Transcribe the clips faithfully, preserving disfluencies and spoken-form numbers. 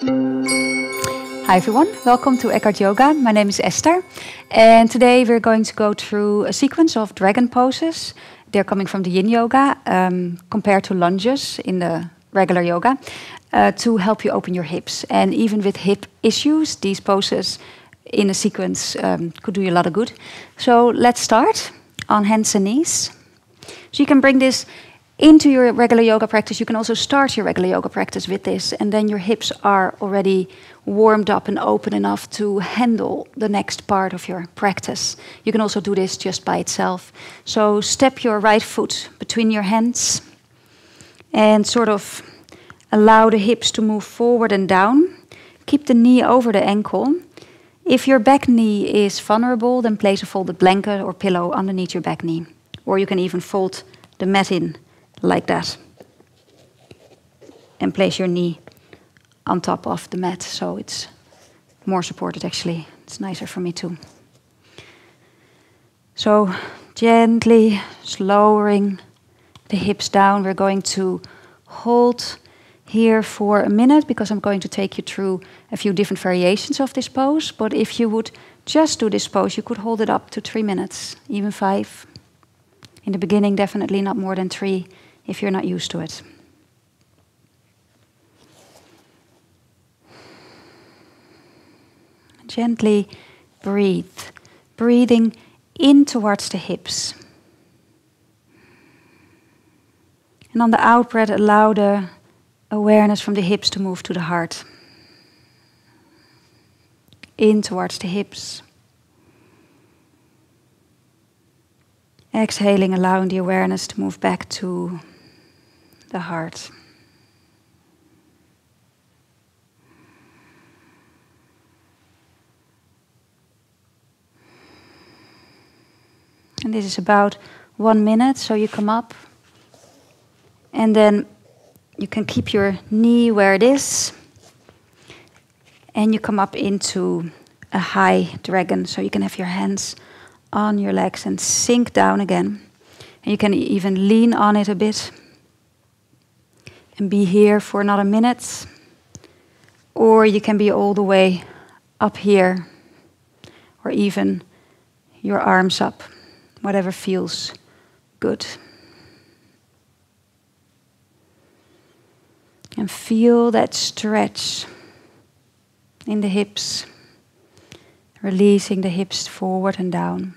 Hi everyone, welcome to Eckhart Yoga. My name is Esther, and today we're going to go through a sequence of dragon poses. They're coming from the Yin Yoga, um, compared to lunges in the regular yoga, uh, to help you open your hips. And even with hip issues, these poses in a sequence um, could do you a lot of good. So let's start on hands and knees. So you can bring this into your regular yoga practice. You can also start your regular yoga practice with this, and then your hips are already warmed up and open enough to handle the next part of your practice. You can also do this just by itself. So step your right foot between your hands and sort of allow the hips to move forward and down. Keep the knee over the ankle. If your back knee is vulnerable, then place a folded blanket or pillow underneath your back knee. Or you can even fold the mat in like that and place your knee on top of the mat, so it's more supported actually. It's nicer for me too. So gently lowering the hips down. We're going to hold here for a minute because I'm going to take you through a few different variations of this pose. But if you would just do this pose, you could hold it up to three minutes, even five. In the beginning, definitely not more than three if you're not used to it. Gently breathe, breathing in towards the hips. And on the out breath, allow the awareness from the hips to move to the heart. In towards the hips. Exhaling, allowing the awareness to move back to the heart. And this is about one minute, so you come up. And then you can keep your knee where it is. And you come up into a high dragon, so you can have your hands on your legs and sink down again. And you can even lean on it a bit. And be here for another minute. Or you can be all the way up here. Or even your arms up. Whatever feels good. And feel that stretch in the hips. Releasing the hips forward and down.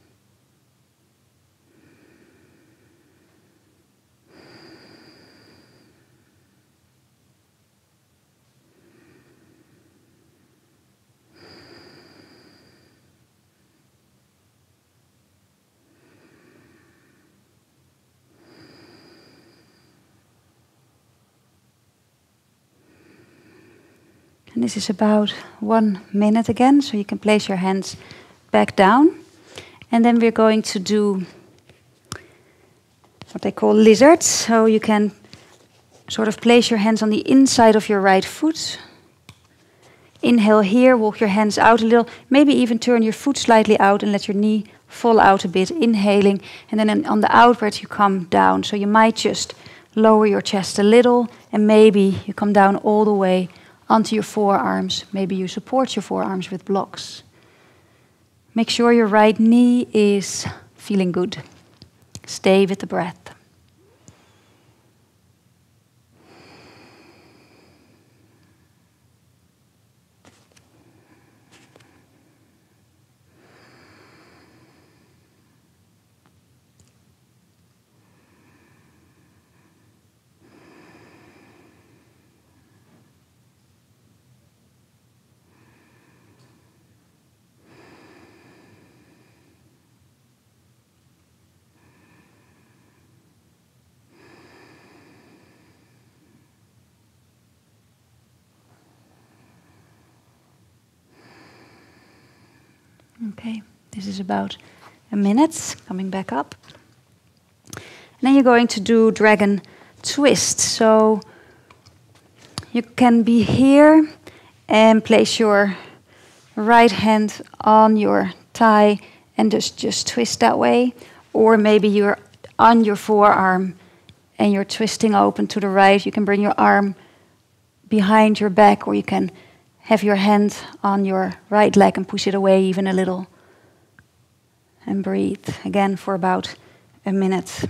And this is about one minute again, so you can place your hands back down. And then we're going to do what they call lizards. So you can sort of place your hands on the inside of your right foot. Inhale here, walk your hands out a little. Maybe even turn your foot slightly out and let your knee fall out a bit, inhaling. And then on the out breath you come down. So you might just lower your chest a little, and maybe you come down all the way onto your forearms. Maybe you support your forearms with blocks. Make sure your right knee is feeling good. Stay with the breath. Okay, this is about a minute, coming back up. And then you're going to do dragon twist. So you can be here and place your right hand on your thigh and just, just twist that way. Or maybe you're on your forearm and you're twisting open to the right. You can bring your arm behind your back, or you can have your hand on your right leg and push it away even a little. And breathe again for about a minute.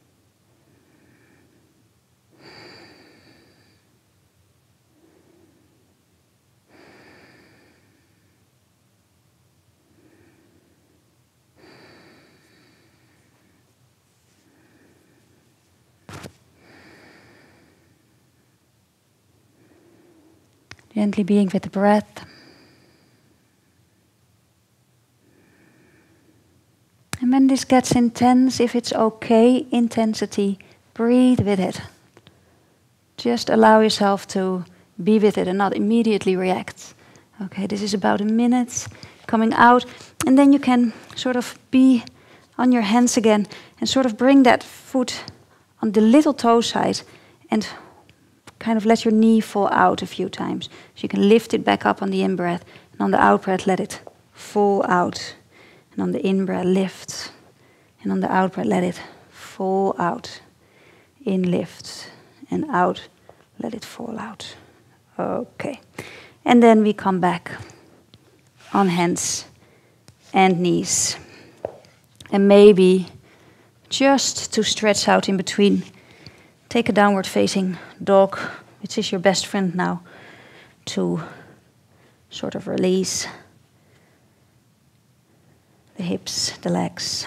Gently being with the breath. And when this gets intense, if it's okay, intensity, breathe with it. Just allow yourself to be with it and not immediately react. Okay, this is about a minute coming out. And then you can sort of be on your hands again and sort of bring that foot on the little toe side and kind of let your knee fall out a few times. So you can lift it back up on the in-breath, and on the out-breath let it fall out. And on the in-breath lift, and on the out-breath let it fall out. In, lift, and out, let it fall out. Okay. And then we come back on hands and knees. And maybe just to stretch out in between, take a downward facing dog, which is your best friend now, to sort of release the hips, the legs.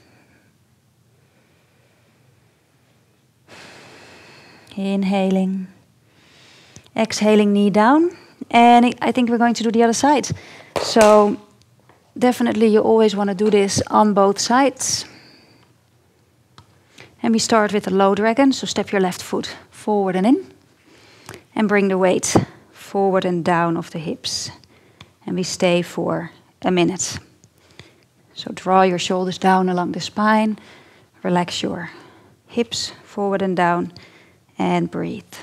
Inhaling, exhaling, knee down. And I think we're going to do the other side. So definitely you always want to do this on both sides. And we start with the low dragon, so step your left foot forward and in. And bring the weight forward and down of the hips. And we stay for a minute. So draw your shoulders down along the spine. Relax your hips forward and down. And breathe.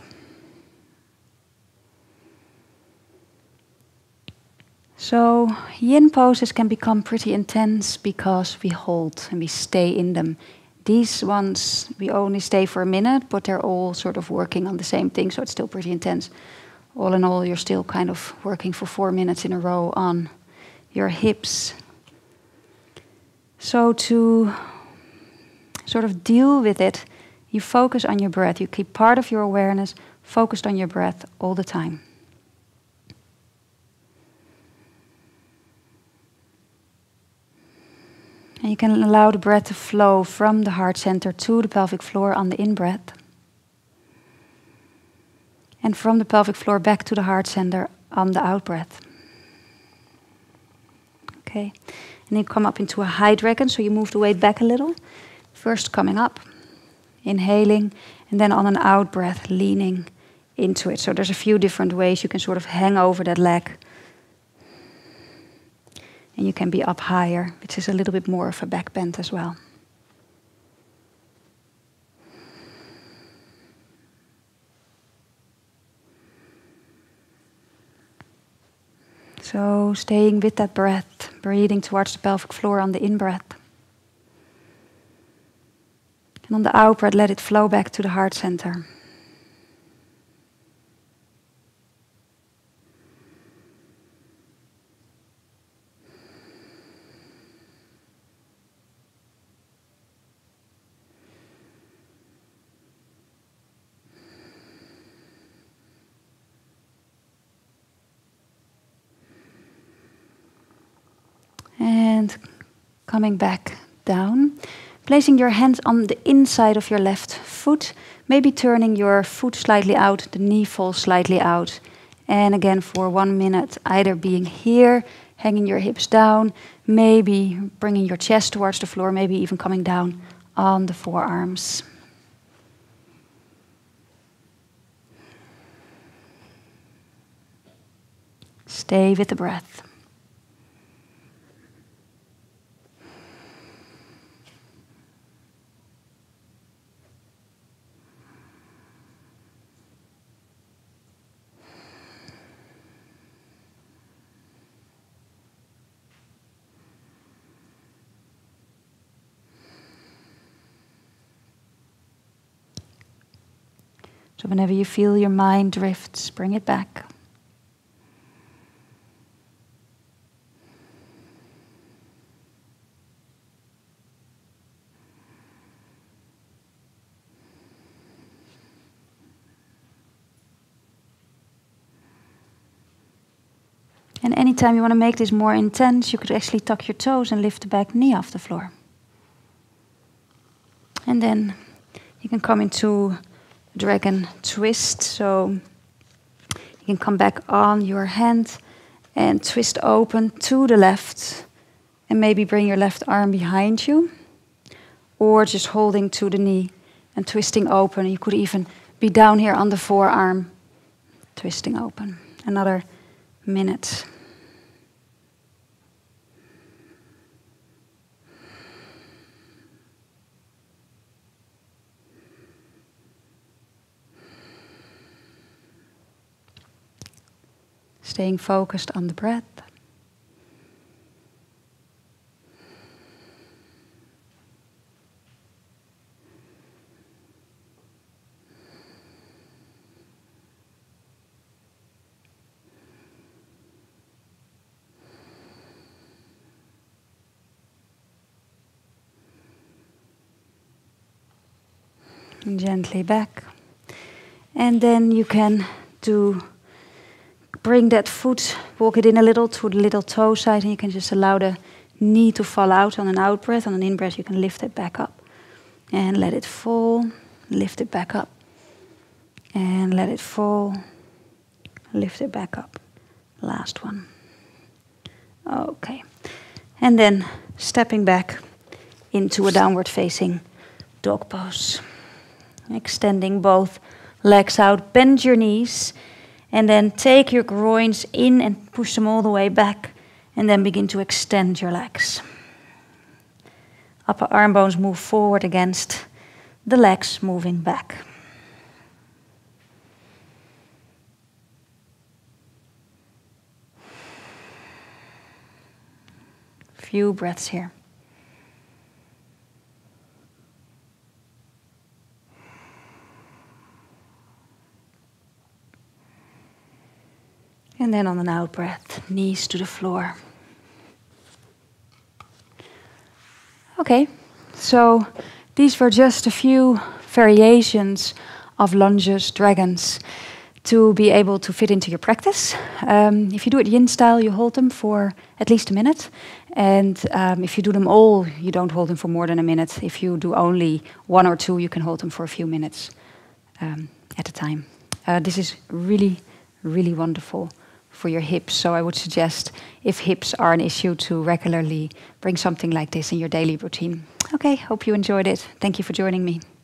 So yin poses can become pretty intense because we hold and we stay in them. These ones, we only stay for a minute, but they're all sort of working on the same thing, so it's still pretty intense. All in all, you're still kind of working for four minutes in a row on your hips. So to sort of deal with it, you focus on your breath. You keep part of your awareness focused on your breath all the time. And you can allow the breath to flow from the heart center to the pelvic floor on the in-breath. And from the pelvic floor back to the heart center on the out-breath. Okay. And then you come up into a high dragon, so you move the weight back a little. First coming up, inhaling, and then on an out-breath, leaning into it. So there's a few different ways you can sort of hang over that leg. And you can be up higher, which is a little bit more of a back bend as well. So staying with that breath, breathing towards the pelvic floor on the in-breath. And on the out-breath, let it flow back to the heart center. And coming back down, placing your hands on the inside of your left foot, maybe turning your foot slightly out, the knee falls slightly out. And again for one minute, either being here, hanging your hips down, maybe bringing your chest towards the floor, maybe even coming down on the forearms. Stay with the breath. So whenever you feel your mind drifts, bring it back. And anytime you want to make this more intense, you could actually tuck your toes and lift the back knee off the floor. And then you can come into dragon twist. So you can come back on your hand and twist open to the left. And maybe bring your left arm behind you. Or just holding to the knee and twisting open. You could even be down here on the forearm, twisting open. Another minute. Staying focused on the breath. And gently back. And then you can do, bring that foot, walk it in a little to the little toe side, and you can just allow the knee to fall out on an out breath. On an in breath, you can lift it back up. And let it fall, lift it back up. And let it fall, lift it back up. Last one. Okay. And then stepping back into a downward facing dog pose. Extending both legs out, bend your knees, and then take your groins in and push them all the way back, and then begin to extend your legs. Upper arm bones move forward against the legs, moving back. Few breaths here. And then on an out breath, knees to the floor. Okay, so these were just a few variations of lunges, dragons, to be able to fit into your practice. Um, if you do it yin style, you hold them for at least a minute. And um, if you do them all, you don't hold them for more than a minute. If you do only one or two, you can hold them for a few minutes um, at a time. Uh, this is really, really wonderful for your hips. So I would suggest, if hips are an issue, to regularly bring something like this in your daily routine. Okay, hope you enjoyed it. Thank you for joining me.